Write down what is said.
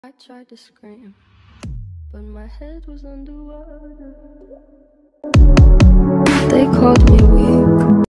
I tried to scream, but my head was underwater. They called me